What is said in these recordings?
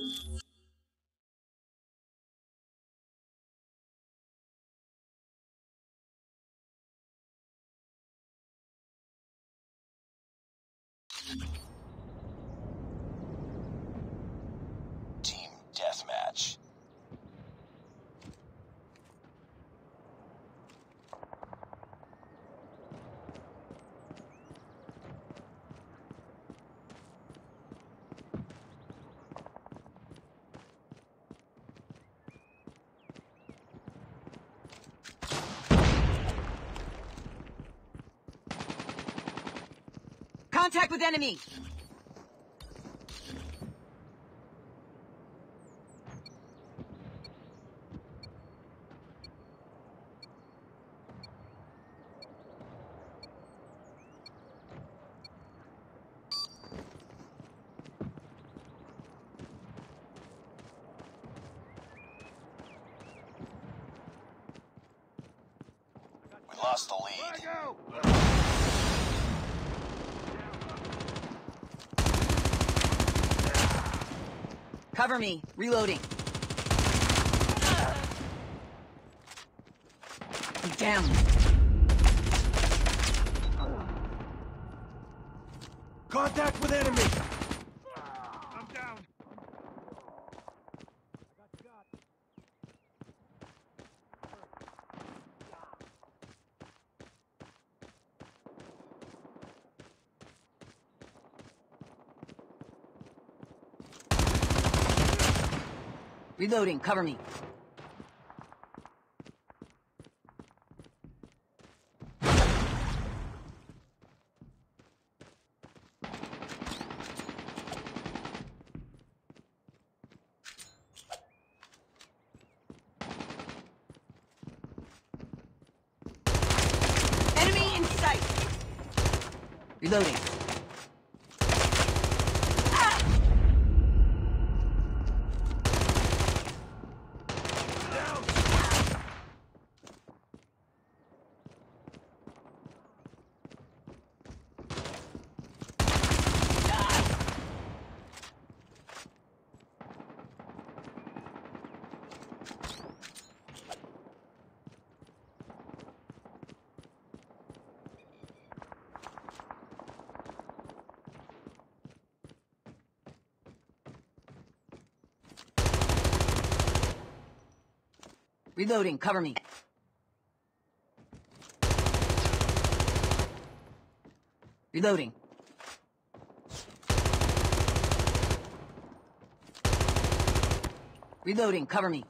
Team Deathmatch. Contact with enemy! We lost the lead. Cover me. Reloading. I'm down. Contact with enemy! I'm down. Reloading. Cover me. Enemy in sight. Reloading. Reloading. Cover me. Reloading. Reloading. Cover me.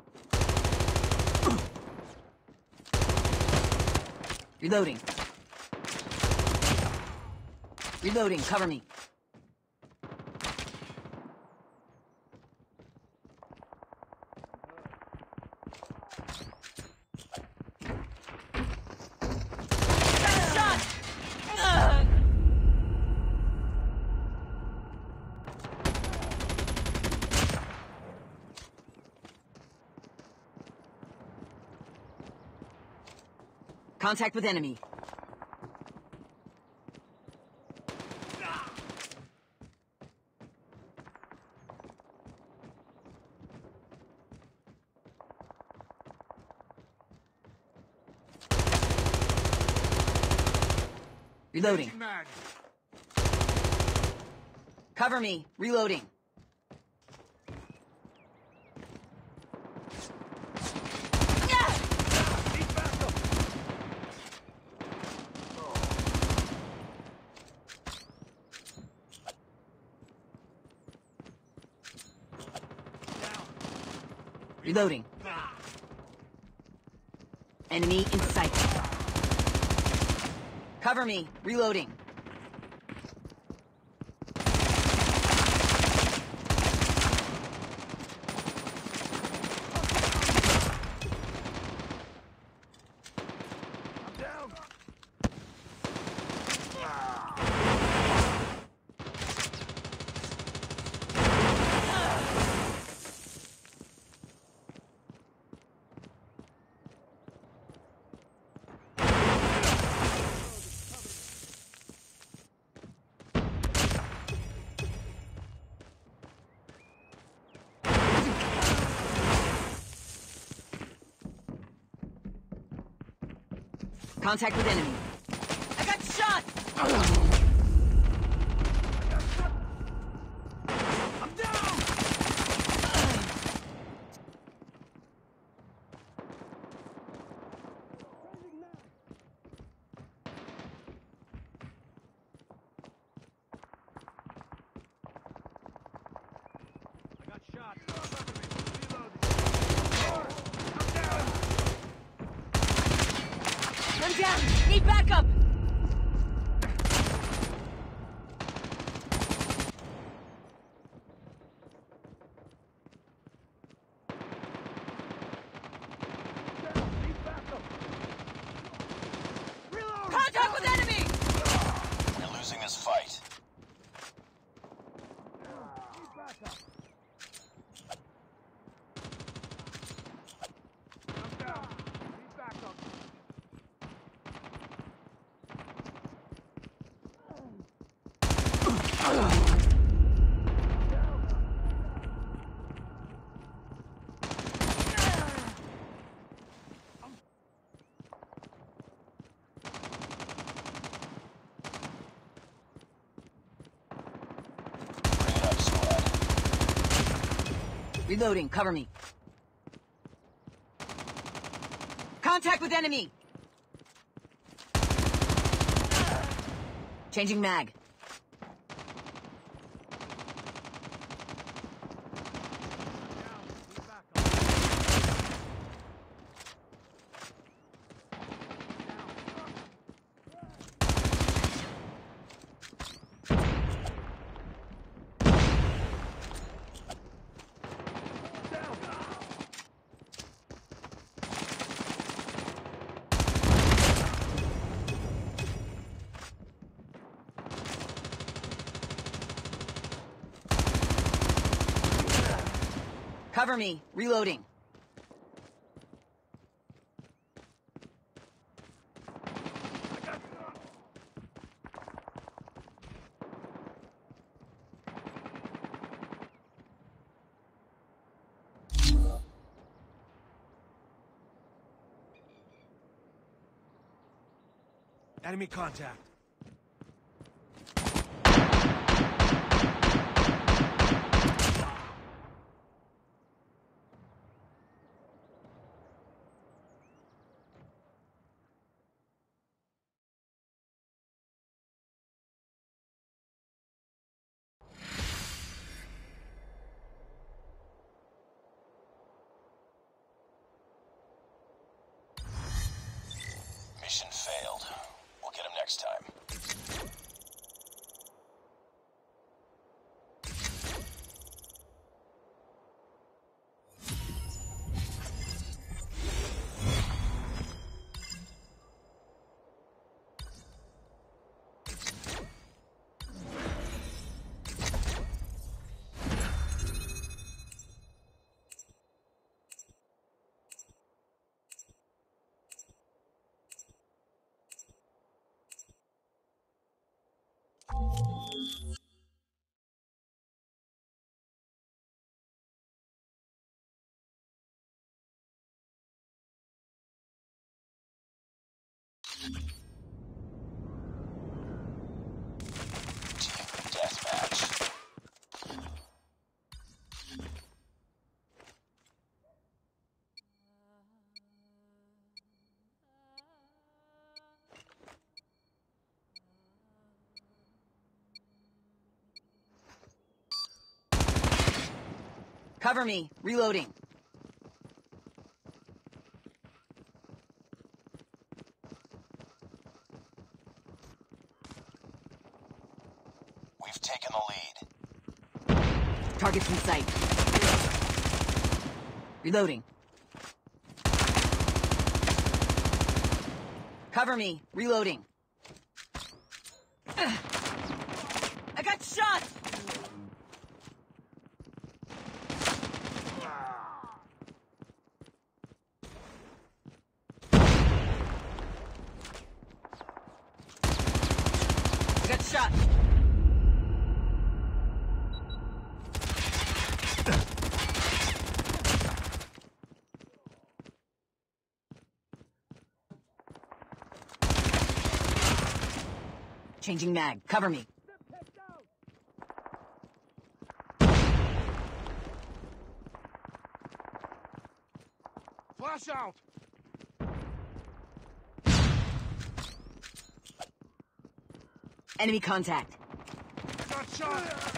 Reloading. Reloading. Cover me. Contact with enemy. Reloading. Mag. Cover me. Reloading. Reloading. Enemy in sight. Cover me. Reloading. I'm down. Contact with enemy. I got shot! I'm down! I got shot. I'm down. I'm down! Need backup! Contact with enemy! You're losing this fight. I'm down. Need backup. Bring it up, squad. Reloading, cover me. Contact with enemy! Changing mag. Need backup. Cover me, reloading. Enemy contact. Mission failed. We'll get him next time. Team deathmatch. Cover me, reloading. We've taken the lead. Targets in sight. Reloading. Cover me, reloading. I got shot! I got shot! Changing mag. Cover me. Flash out! Enemy contact. I got shot!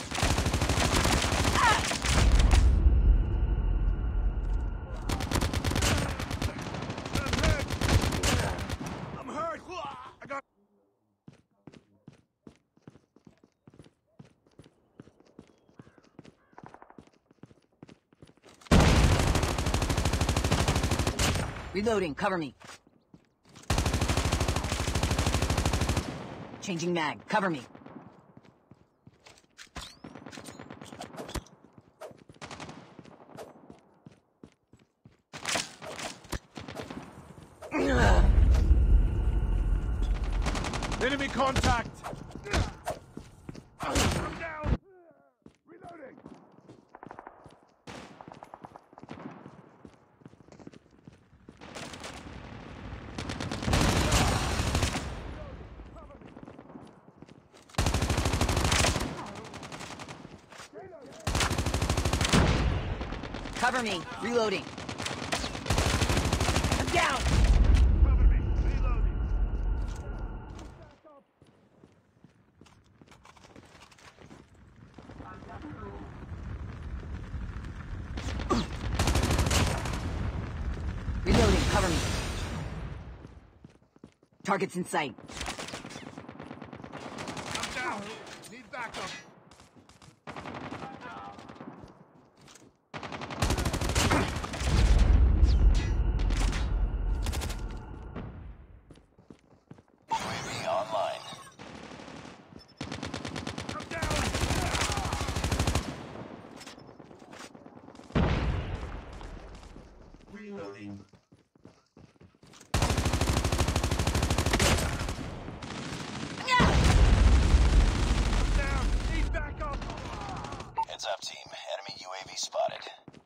I'm hurt! I got... Reloading. Cover me. Changing mag. Cover me. Enemy contact! I'm down! Reloading! Cover me. Reloading. I'm down. Cover me! Reloading! Reloading. Cover me. Targets in sight. I'm down! Need backup! UAV online. I'm down! Reloading. I'm down! Need backup! Heads up, team. Enemy UAV spotted.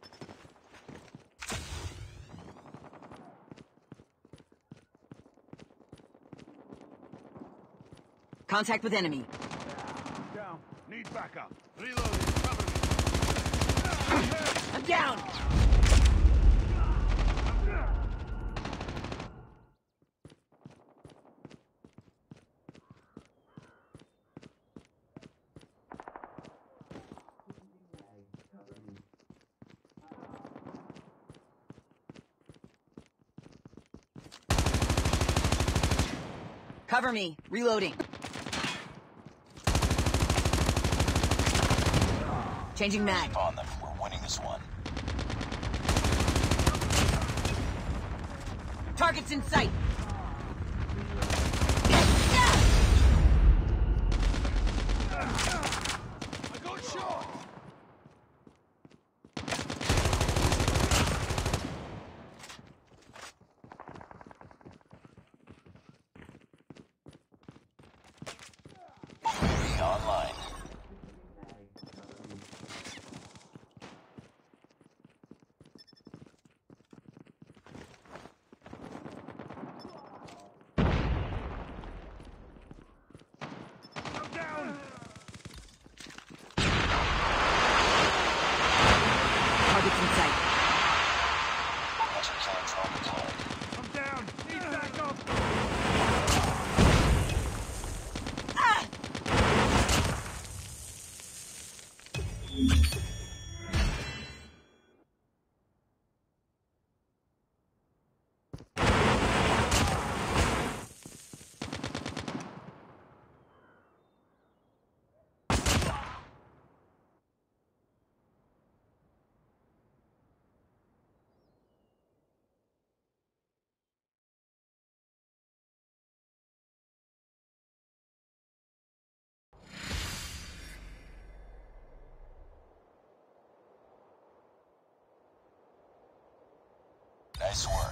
Contact with enemy. Down. Need backup. Reloading. Cover me. I'm down. Cover me. Reloading. Changing mag. Keep on them. We're winning this one. Targets in sight. I got shot! UAV online. I'm down! Targets in sight. Hunter killer drone deployed. I'm down! Need backup! Nice work.